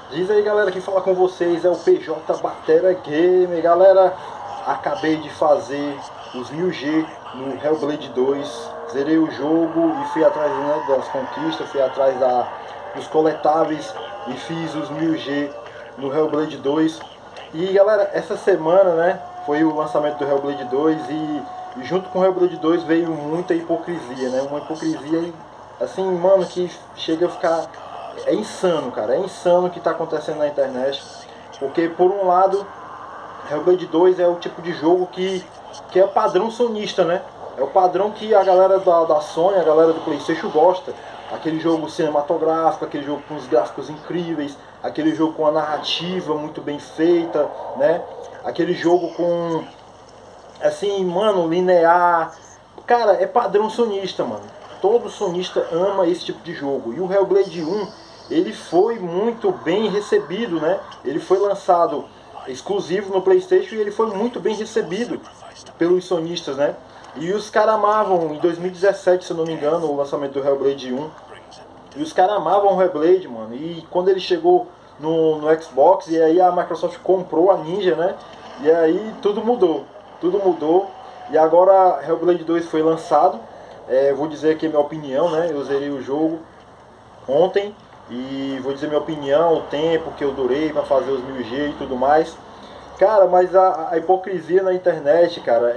Diz aí, galera, quem fala com vocês é o PJ Batera Game. Galera, acabei de fazer os 1000G no Hellblade 2. Zerei o jogo e fui atrás, né, das conquistas, fui atrás dos coletáveis e fiz os 1000G no Hellblade 2. E galera, essa semana, né, foi o lançamento do Hellblade 2 e junto com o Hellblade 2 veio muita hipocrisia, né? Uma hipocrisia assim, mano, que chega a ficar... É insano, cara, é insano o que está acontecendo na internet. Porque, por um lado, Hellblade 2 é o tipo de jogo que é padrão sonista, né? É o padrão que a galera da Sony, a galera do PlayStation gosta. Aquele jogo cinematográfico, aquele jogo com os gráficos incríveis, aquele jogo com a narrativa muito bem feita, né? Aquele jogo com, assim, mano, linear. Cara, é padrão sonista, mano. Todo sonista ama esse tipo de jogo. E o Hellblade 1, ele foi muito bem recebido, né? Ele foi lançado exclusivo no PlayStation e ele foi muito bem recebido pelos sonistas, né? E os caras amavam, em 2017, se eu não me engano, o lançamento do Hellblade 1. E os caras amavam o Hellblade, mano. E quando ele chegou no Xbox, e aí a Microsoft comprou a Ninja, né? E aí tudo mudou. Tudo mudou. E agora Hellblade 2 foi lançado. Vou dizer aqui a minha opinião, né? Eu zerei o jogo ontem. E vou dizer minha opinião, o tempo que eu durei para fazer os 1000G e tudo mais. Cara, mas a hipocrisia na internet, cara,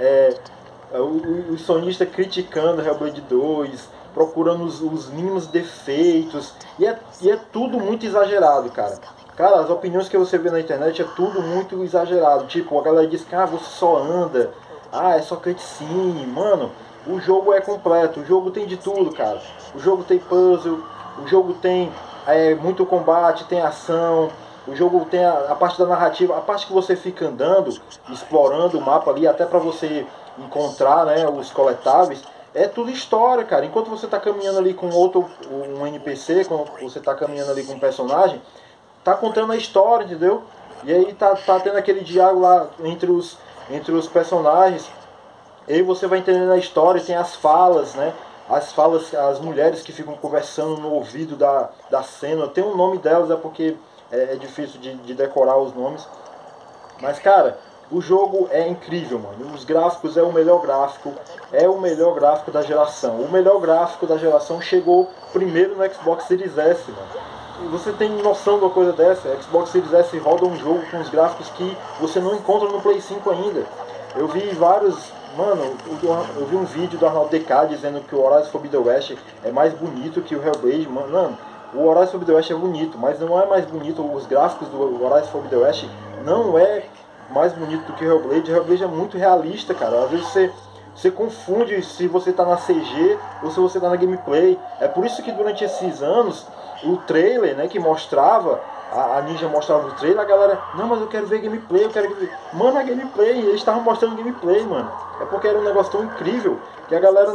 o sonista criticando Hellblade 2, procurando os mínimos defeitos, e é tudo muito exagerado, cara. Cara, as opiniões que você vê na internet é tudo muito exagerado. Tipo, a galera diz que você só anda, é só cutscene. Mano, o jogo é completo, o jogo tem de tudo, cara. O jogo tem puzzle, o jogo tem muito combate, tem ação. O jogo tem a parte da narrativa, a parte que você fica andando, explorando o mapa ali, até para você encontrar, né, os coletáveis. É tudo história, cara. Enquanto você tá caminhando ali com um NPC, quando você tá caminhando ali com um personagem, tá contando a história, entendeu? E aí tá tendo aquele diálogo lá entre os personagens. E aí você vai entendendo a história, tem as falas, né? As falas, as mulheres que ficam conversando no ouvido da cena. Tem um nome delas, é porque é difícil de decorar os nomes. Mas, cara, o jogo é incrível, mano. Os gráficos é o melhor gráfico da geração. O melhor gráfico da geração chegou primeiro no Xbox Series S, mano. E você tem noção de uma coisa dessa? A Xbox Series S roda um jogo com os gráficos que você não encontra no Play 5 ainda. Eu vi vários... Mano, eu vi um vídeo do Arnaldo DK dizendo que o Horizon Forbidden West é mais bonito que o Hellblade. Mano, o Horizon Forbidden West é bonito, mas não é mais bonito. Os gráficos do Horizon Forbidden West não é mais bonito do que o Hellblade. O Hellblade é muito realista, cara. Às vezes você confunde se você tá na CG ou se você tá na gameplay. É por isso que durante esses anos, o trailer, né, que mostrava, a Ninja mostrava o trailer, a galera, não, mas eu quero ver gameplay, eu quero ver. Mano, a gameplay, eles estavam mostrando gameplay, mano. É porque era um negócio tão incrível que a galera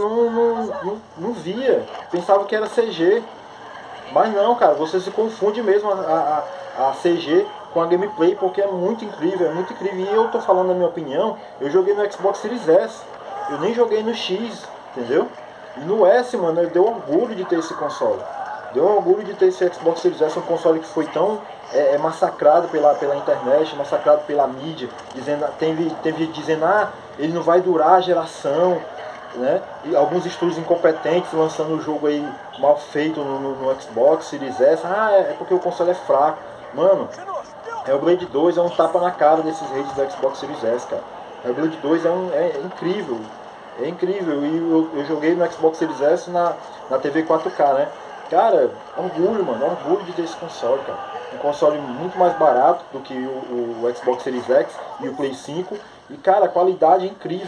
não via, pensava que era CG. Mas não, cara, você se confunde mesmo a CG com a gameplay, porque é muito incrível, é muito incrível. E eu tô falando a minha opinião, eu joguei no Xbox Series S, eu nem joguei no X, entendeu? E no S, mano, eu deu orgulho de ter esse console. Deu orgulho de ter esse Xbox Series S, um console que foi tão massacrado pela internet, massacrado pela mídia, teve gente dizendo, ele não vai durar a geração, né? E alguns estúdios incompetentes lançando o jogo aí mal feito no Xbox Series S, é porque o console é fraco. Mano, Hellblade 2 é um tapa na cara desses hates do Xbox Series S, cara. Hellblade 2 é incrível, é incrível. E eu joguei no Xbox Series S na TV 4K, né? Cara, orgulho, mano, orgulho de ter esse console, cara. Um console muito mais barato do que o Xbox Series X e o Play 5. E, cara, qualidade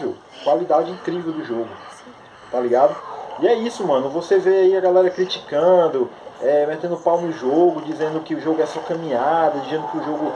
incrível do jogo, tá ligado? E é isso, mano, você vê aí a galera criticando, metendo pau no jogo, dizendo que o jogo é só caminhada, dizendo que o jogo,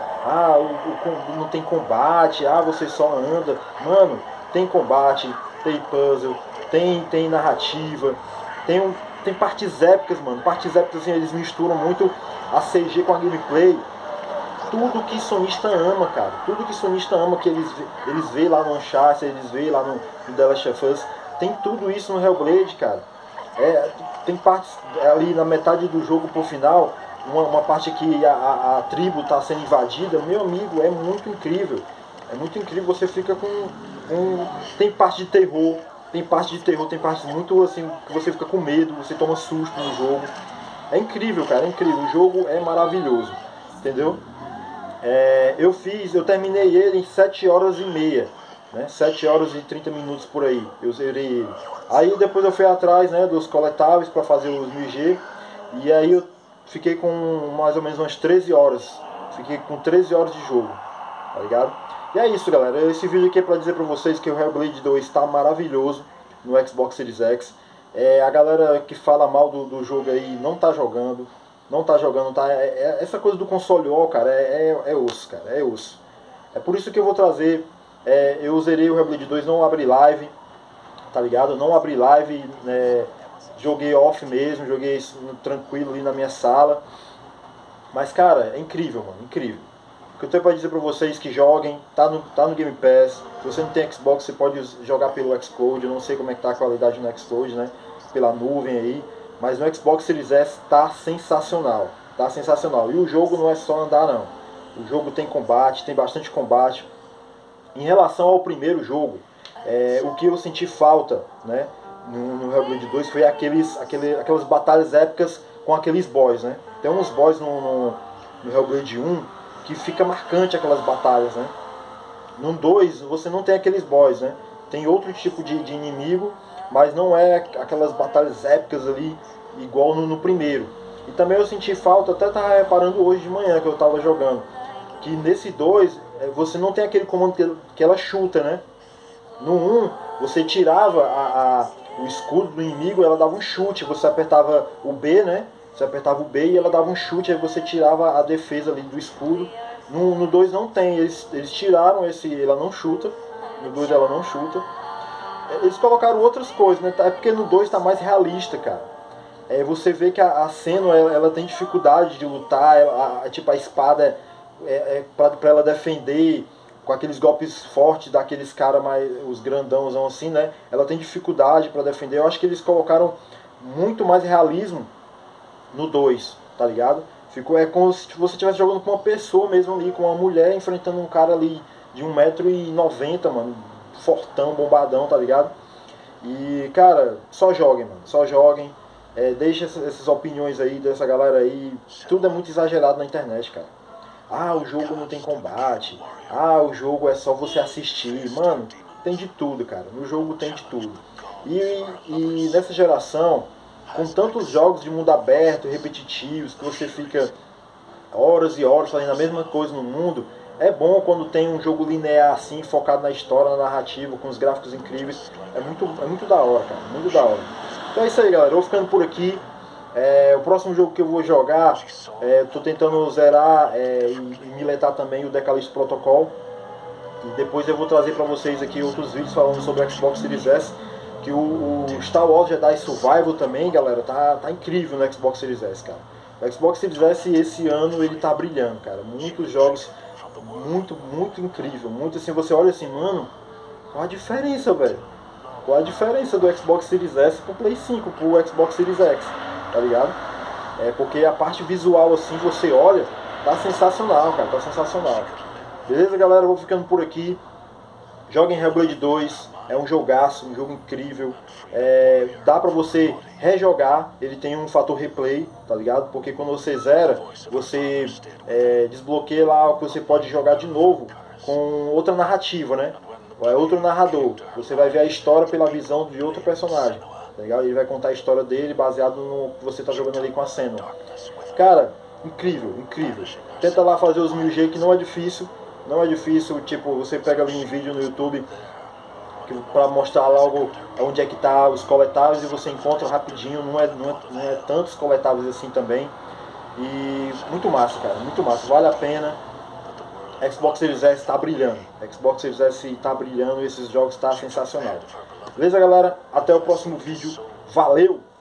não tem combate, você só anda. Mano, tem combate, tem puzzle, tem narrativa, tem partes épicas, mano. Partes épicas, assim, eles misturam muito a CG com a gameplay. Tudo que sonista ama, cara. Tudo que sonista ama, que eles veem lá no Uncharted, eles veem lá no The Last of Us. Tem tudo isso no Hellblade, cara. Tem partes ali na metade do jogo pro final uma parte que a tribo está sendo invadida, meu amigo, é muito incrível. É muito incrível, você fica tem parte de terror, tem parte muito assim, que você fica com medo, você toma susto no jogo. É incrível, cara, é incrível. O jogo é maravilhoso, entendeu? Eu terminei ele em 7 horas e meia, né? 7 horas e 30 minutos por aí, eu zerei ele. Aí depois eu fui atrás, né, dos coletáveis para fazer os 1000G, e aí eu fiquei com mais ou menos umas 13 horas. Fiquei com 13 horas de jogo, tá ligado? E é isso, galera. Esse vídeo aqui é pra dizer pra vocês que o Hellblade 2 está maravilhoso no Xbox Series X. A galera que fala mal do jogo aí não tá jogando. Essa coisa do console ó, cara, é osso, cara, é osso. É por isso que eu vou trazer. Eu zerei o Hellblade 2, não abri live, tá ligado? Não abri live, joguei off mesmo, joguei tranquilo ali na minha sala. Mas, cara, é incrível, mano, incrível. O que eu tenho pra dizer pra vocês que joguem, tá no Game Pass. Se você não tem Xbox, você pode jogar pelo Xcloud. Eu não sei como é que tá a qualidade no Xcloud, né? Pela nuvem aí. Mas no Xbox Series S tá sensacional. Tá sensacional. E o jogo não é só andar, não. O jogo tem combate, tem bastante combate. Em relação ao primeiro jogo, o que eu senti falta, né, no Hellblade 2 foi aquelas batalhas épicas com aqueles boss, né? Tem uns boss no Hellblade 1 que fica marcante aquelas batalhas, né? No 2 você não tem aqueles boss, né? Tem outro tipo de inimigo, mas não é aquelas batalhas épicas ali igual no primeiro. E também eu senti falta, até estava reparando hoje de manhã que eu estava jogando, que nesse 2 você não tem aquele comando que ela chuta, né? No 1 você tirava o escudo do inimigo, ela dava um chute, você apertava o B, né? Você apertava o B e ela dava um chute, aí você tirava a defesa ali do escudo. No 2 não tem, eles tiraram ela não chuta. No 2 ela não chuta. Eles colocaram outras coisas, né? É porque no 2 tá mais realista, cara. Você vê que a Senua, ela tem dificuldade de lutar, tipo a espada pra ela defender com aqueles golpes fortes daqueles caras mais, os grandãos assim, né? Ela tem dificuldade pra defender. Eu acho que eles colocaram muito mais realismo no 2, tá ligado? Como se você estivesse jogando com uma pessoa mesmo ali, com uma mulher enfrentando um cara ali de 1,90 m, mano, fortão, bombadão, tá ligado? E, cara, só joguem, mano, só joguem. Deixa essas opiniões aí dessa galera aí, tudo é muito exagerado na internet, cara. Ah, o jogo não tem combate, o jogo é só você assistir. Mano, tem de tudo, cara, no jogo tem de tudo. E nessa geração, com tantos jogos de mundo aberto, repetitivos, que você fica horas e horas fazendo a mesma coisa no mundo, é bom quando tem um jogo linear assim, focado na história, na narrativa, com os gráficos incríveis. É muito da hora, cara, muito da hora. Então é isso aí, galera, eu vou ficando por aqui. O próximo jogo que eu vou jogar, tô tentando zerar e miletar também o Decalixto Protocol. E depois eu vou trazer pra vocês aqui outros vídeos falando sobre o Xbox Series S. Que o Star Wars Jedi Survival também, galera, tá incrível no Xbox Series S, cara. O Xbox Series S esse ano ele tá brilhando, cara. Muitos jogos, muito incrível. Muito assim, você olha assim, mano, qual a diferença, velho? Qual a diferença do Xbox Series S pro Play 5, pro Xbox Series X, tá ligado? Porque a parte visual assim, você olha, tá sensacional, cara, tá sensacional. Beleza, galera? Eu vou ficando por aqui. Joguem Hellblade 2, é um jogaço, um jogo incrível. Dá pra você rejogar, ele tem um fator replay, tá ligado? Porque quando você zera, você desbloqueia lá o que você pode jogar de novo com outra narrativa, né? Outro narrador. Você vai ver a história pela visão de outro personagem, tá ligado? Ele vai contar a história dele baseado no que você tá jogando ali com a Senua. Cara, incrível, incrível. Tenta lá fazer os 1000G, que não é difícil. Não é difícil, tipo, você pega ali um vídeo no YouTube para mostrar logo onde é que tá os coletáveis e você encontra rapidinho, não é tantos coletáveis assim também. E muito massa, cara, muito massa, vale a pena. Xbox Series S está brilhando, Xbox Series S está brilhando, esses jogos tá sensacional. Beleza, galera? Até o próximo vídeo, valeu!